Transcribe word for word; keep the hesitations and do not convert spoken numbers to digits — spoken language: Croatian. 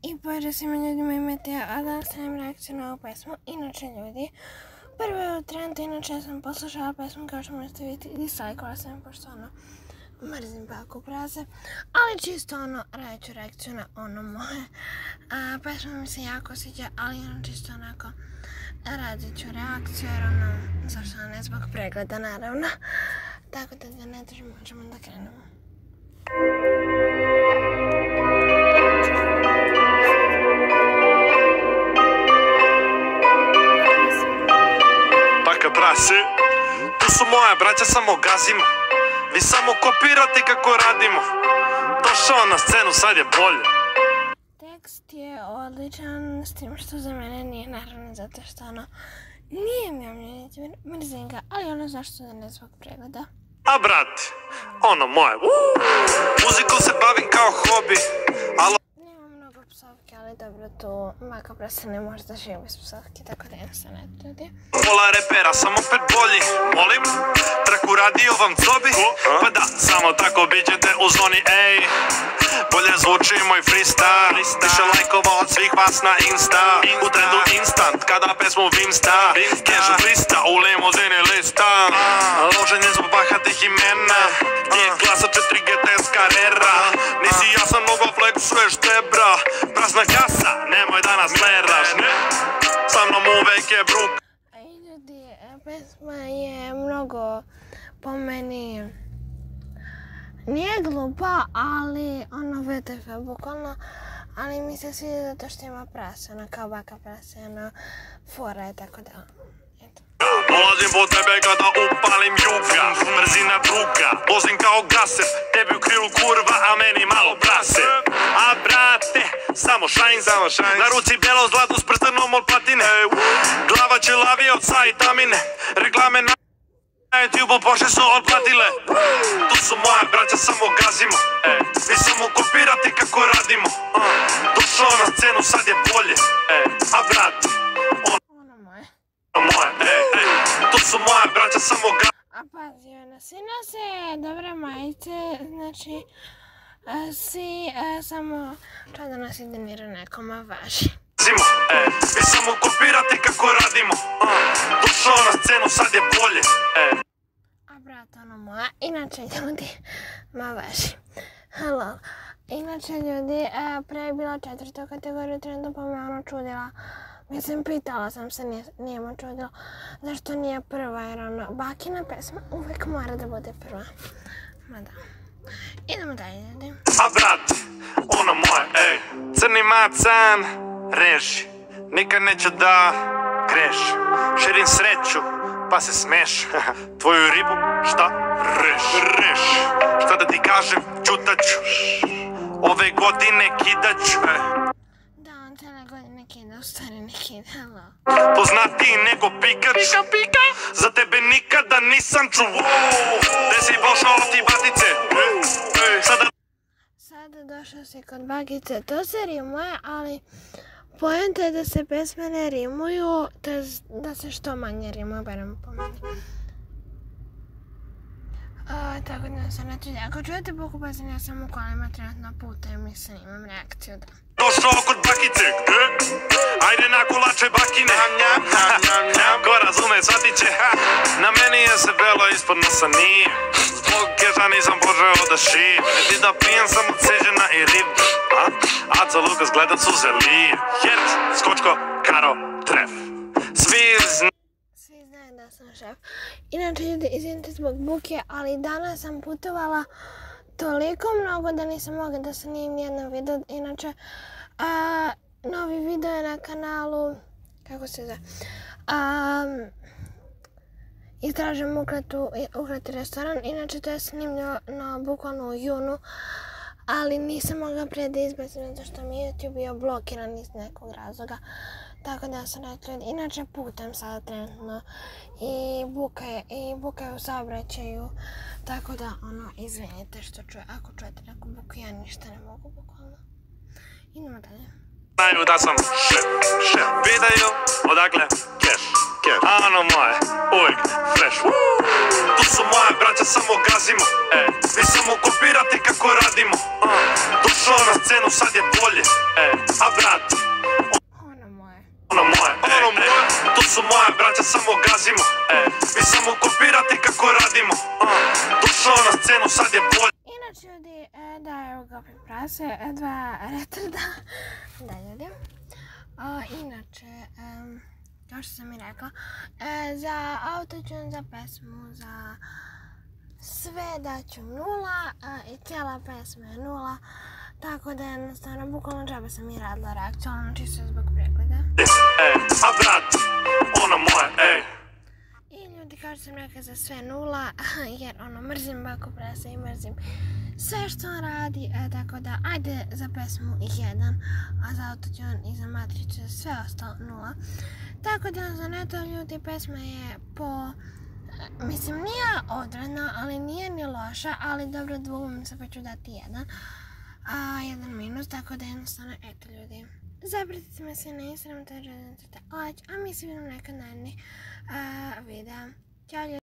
I pozdrav svima ljudima, imate, a danas sam reakciju na ovu pesmu. Inače ljudi, prvo je od trenta, inače sam poslušala pesmu kao što možete vidjeti i dislajkala sam, pošto ono, mrzim baku praze, ali čisto ono, radit ću reakciju na ono moje. A, pesma mi se jako sviđa, ali ono čisto onako, radit ću reakciju jer ono, zašto ne zbog pregleda naravno. Tako da da ne držim, možemo da krenemo. Baka prase, tu su moja braća, samo gazimo. Vi samo kopirate kako radimo. Došao na scenu, sad je bolje. Tekst je odličan, s tim što za mene nije, naravno zato što ono nije mi omljeniti, mrzim ga, ali ono zašto da ne zbog pregleda. A brate, ono moje, uuu, muzikom se bavim kao hobi, ali... Nema mnogo psovke, ali dobro, tu baka prase ne može da živi bez psovke, tako da jednostavno ne ljudi. Pola repera, sam opet bolji, molim, traku radio vam zobi, pa da, samo tako bićete u zoni, ej. Bolje zvuči moj freestyle, više lajkova od svih vas na Insta. U trendu instant, kada pesmu Vimsta, kešu blista, u limuzini lista. Loženje zbog bahatih imena, nije klasa četiri G T S Carrera. Nisi jasan, mnogo flexuješ tebra, prazna kasa, nemoj da nas gleraš, ne. Sa mnom uvek je bruk. Aj ljudi, pesma je mnogo po meni... Nije glupa, ali ono V T F, bukvalno, ali mi se sviđa zato što ima prase, ono kao baka prase, ono fora je, tako da, eto. Dolazim po tebe kada upalim juga, brzina druga, vozim kao gaser, tebi u krilu kurva, a meni malo prase. A brate, samo šajn, samo šajn, na ruci belo zlato s prstenom od platine, glava će lavi od sajtamine, reklame na YouTube pošle su otplatile. Tu su moja braća, samo gazimo. Vi samo kopirate kako radimo. Došao na scenu, sad je bolje. A brate, Ono moje. ono moje. Tu su moja braća, samo gazimo. A pazi, ono, svi nose dobre majice, znači, svi samo treba da nosi denira nekoma važi. Vi samo kopirate kako radimo. Došao na scenu, sad je bolje. A brate, ono moja, inače ljudi, ma važi. Halo. Inače ljudi, pre je bila četvrta kategorija, trenutno pa me ono čudila. Mislim, pitala sam se, nije, nije me čudilo zašto nije prva, jer ono, bakina pesma uvek mora da bude prva. Ma da. Idemo dalje ljudi. A brate, ono moje, ej. Crni macan, reži, nikad neće da greši. Širim sreću, pa se smeš. Tvoju ribu, šta? Reš, reš. Šta da ti kažem, čutaću. Ove godine kidaću. Da, on cijele godine kida, u stvari ne kida, halo. Poznatiji nego Pikač. Pika, pika. Za tebe nikada nisam čuo. Gde si pošao ti batice? Sada... Sada došao si kod bakice, to se rimuje, ali poenta je da se pesme ne rimuju, to je da se što manje rimuju, barem po meni. A, tako da se ne čudi. Ako čujete buku bazen, ja sam u kolima trenutno puta i mislim imam reakciju da. Došao kod bakice, gde? Ajde na kolače bakine. Ko razume, shvatit će. Na meni je se belo, ispod nosa nije. Zbog keža nisam počeo da šijem. Niti da pijem sam od sežena i rib. Aco Lukas gledat suze lije. Hert, skočko, karo, tref. Svi zna... Svi znaju da sam šef. Inače ljudi, izvinite zbog buke, ali danas sam putovala toliko mnogo da nisam mogla da snimim nijedan video. Inače, a, novi video je na kanalu, kako se zove, um, istražujem ukletu, ukleti restoran. Inače to je snimljeno na bukvalno u junu, ali nisam mogla prije da izbacim zato što mi je YouTube bio blokiran iz nekog razloga. Tako da sam rekla ljudi, inače putem sada trenutno i buka je, i buka je u saobraćaju, tako da ono, izvinite što čuje, ako čujete neku buku, ja ništa ne mogu bukvalno. Idemo dalje. Znaju da sam šef, šef. Pitaju odakle keš, Ano moje, uvijek fresh. Tu su moje braća, samo gazimo. E, vi samo kopirate kako radimo. uh. Došao na scenu, sad je bolje. E, a brat, Ono moje. ono moje, ono moje. Tu su moje braća, samo gazimo. E, vi samo kopirate kako radimo. uh. Došao na scenu, sad je bolje. Inače ljudi, e, da evo ga priprase, e, dva retarda. Da ljudi. A, inače, em, kao što sam i rekla, e, za autotune, za pesmu, za sve daću nula e, i cijela pesma je nula. Tako da jednostavno, bukvalno džabe sam i radila reakciju, ono čisto zbog pregleda. E, a brat, ono moje, ej. I ljudi, kao što sam rekla, za sve nula, jer ono, mrzim Bako Presa i mrzim sve što on radi, e, tako da, ajde za pesmu jedan, a za autotune i za matricu sve ostalo nula. Tako da, za neto ljudi, pesma je po, mislim, nije odvratna, ali nije ni loša, ali dobro, dvogom se pa ću dati jedan, a jedan minus, tako da jednostavno, eto ljudi. Zapratite me svi na Instagramu, to je like, a mi se vidimo nekad narednih videa. Ćao ljudi!